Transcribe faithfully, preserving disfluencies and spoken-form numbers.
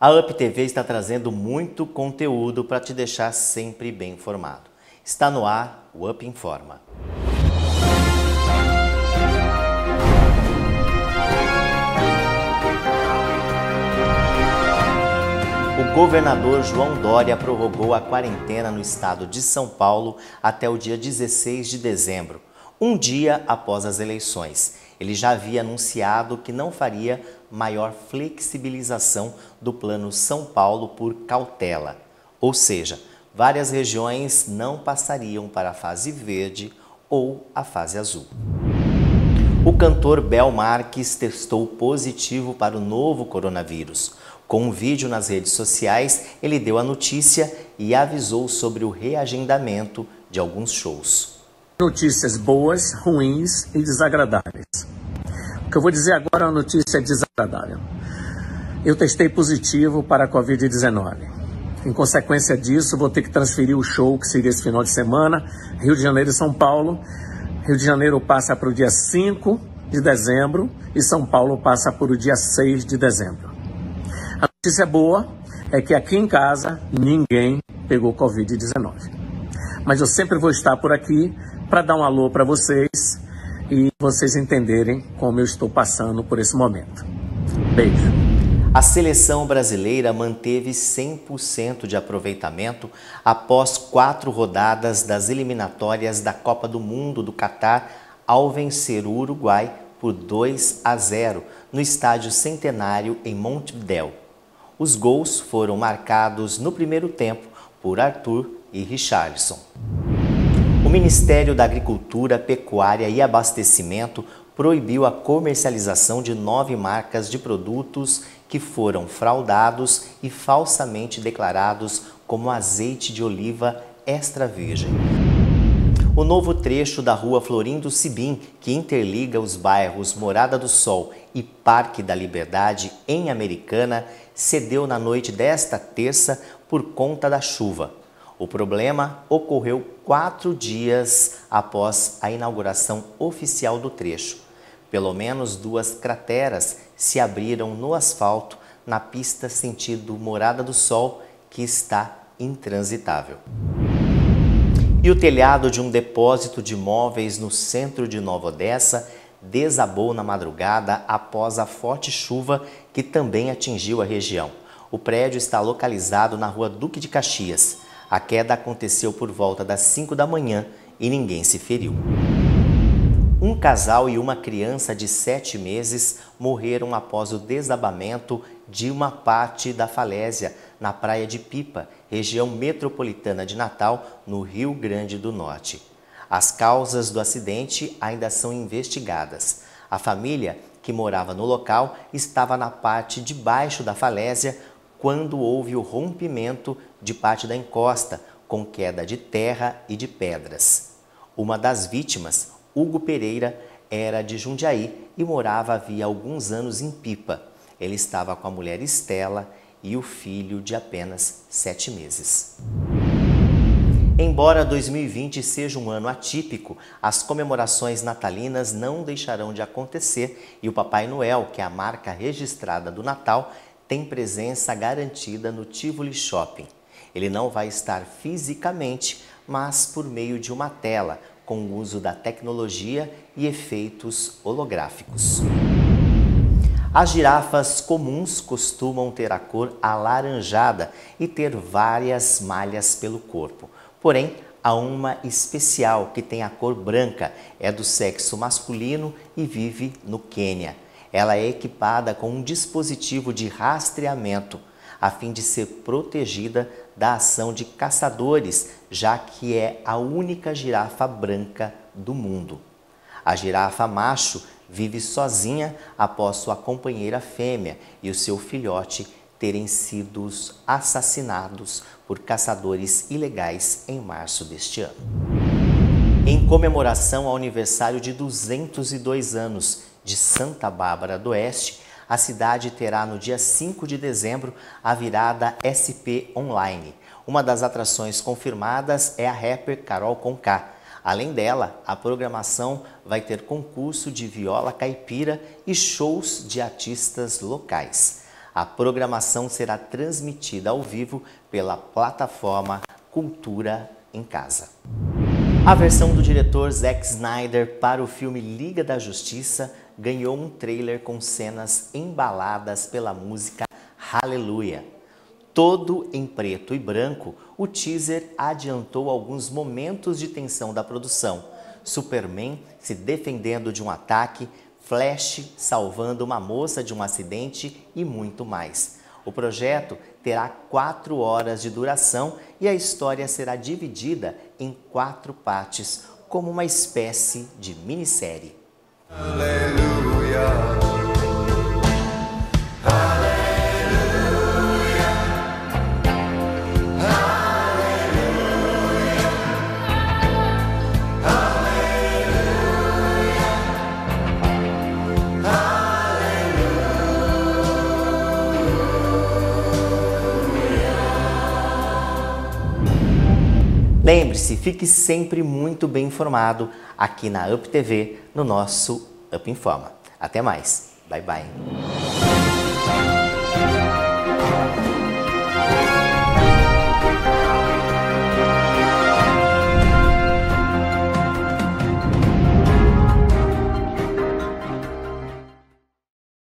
A Up T V está trazendo muito conteúdo para te deixar sempre bem informado. Está no ar o Up Informa. O governador João Dória prorrogou a quarentena no estado de São Paulo até o dia dezesseis de dezembro, um dia após as eleições. Ele já havia anunciado que não faria maior flexibilização do Plano São Paulo por cautela, ou seja, várias regiões não passariam para a fase verde ou a fase azul. O cantor Bel Marques testou positivo para o novo coronavírus. Com um vídeo nas redes sociais, ele deu a notícia e avisou sobre o reagendamento de alguns shows. Notícias boas, ruins e desagradáveis. O que eu vou dizer agora é uma notícia desagradável. Eu testei positivo para a covid dezenove. Em consequência disso, vou ter que transferir o show que seria esse final de semana, Rio de Janeiro e São Paulo. Rio de Janeiro passa para o dia cinco de dezembro e São Paulo passa para o dia seis de dezembro. A notícia boa é que aqui em casa ninguém pegou covid dezenove. Mas eu sempre vou estar por aqui para dar um alô para vocês e vocês entenderem como eu estou passando por esse momento. Beijo. A seleção brasileira manteve cem por cento de aproveitamento após quatro rodadas das eliminatórias da Copa do Mundo do Catar ao vencer o Uruguai por dois a zero no Estádio Centenário em Montevidéu. Os gols foram marcados no primeiro tempo por Arthur e Richarlison. O Ministério da Agricultura, Pecuária e Abastecimento proibiu a comercialização de nove marcas de produtos que foram fraudados e falsamente declarados como azeite de oliva extra virgem. O novo trecho da rua Florindo Sibim, que interliga os bairros Morada do Sol e Parque da Liberdade, em Americana, cedeu na noite desta terça por conta da chuva. O problema ocorreu quatro dias após a inauguração oficial do trecho. Pelo menos duas crateras se abriram no asfalto na pista sentido Morada do Sol, que está intransitável. E o telhado de um depósito de móveis no centro de Nova Odessa desabou na madrugada após a forte chuva que também atingiu a região. O prédio está localizado na rua Duque de Caxias. A queda aconteceu por volta das cinco da manhã e ninguém se feriu. Um casal e uma criança de sete meses morreram após o desabamento de uma parte da falésia na Praia de Pipa, região metropolitana de Natal, no Rio Grande do Norte. As causas do acidente ainda são investigadas. A família, que morava no local, estava na parte de baixo da falésia quando houve o rompimento de parte da encosta, com queda de terra e de pedras. Uma das vítimas, Hugo Pereira, era de Jundiaí e morava havia alguns anos em Pipa. Ele estava com a mulher Estela e o filho de apenas sete meses. Embora dois mil e vinte seja um ano atípico, as comemorações natalinas não deixarão de acontecer e o Papai Noel, que é a marca registrada do Natal, tem presença garantida no Tivoli Shopping. Ele não vai estar fisicamente, mas por meio de uma tela, com o uso da tecnologia e efeitos holográficos. As girafas comuns costumam ter a cor alaranjada e ter várias malhas pelo corpo. Porém, há uma especial que tem a cor branca, é do sexo masculino e vive no Quênia. Ela é equipada com um dispositivo de rastreamento, a fim de ser protegida da ação de caçadores, já que é a única girafa branca do mundo. A girafa macho vive sozinha após sua companheira fêmea e o seu filhote terem sido assassinados por caçadores ilegais em março deste ano. Em comemoração ao aniversário de duzentos e dois anos de Santa Bárbara do Oeste, a cidade terá no dia cinco de dezembro a virada S P Online. Uma das atrações confirmadas é a rapper Carol Conká. Além dela, a programação vai ter concurso de viola caipira e shows de artistas locais. A programação será transmitida ao vivo pela plataforma Cultura em Casa. A versão do diretor Zack Snyder para o filme Liga da Justiça ganhou um trailer com cenas embaladas pela música Hallelujah. Todo em preto e branco, o teaser adiantou alguns momentos de tensão da produção. Superman se defendendo de um ataque, Flash salvando uma moça de um acidente e muito mais. O projeto terá quatro horas de duração e a história será dividida em quatro partes, como uma espécie de minissérie. Aleluia. Lembre-se, fique sempre muito bem informado aqui na Up T V, no nosso Up Informa. Até mais. Bye, bye.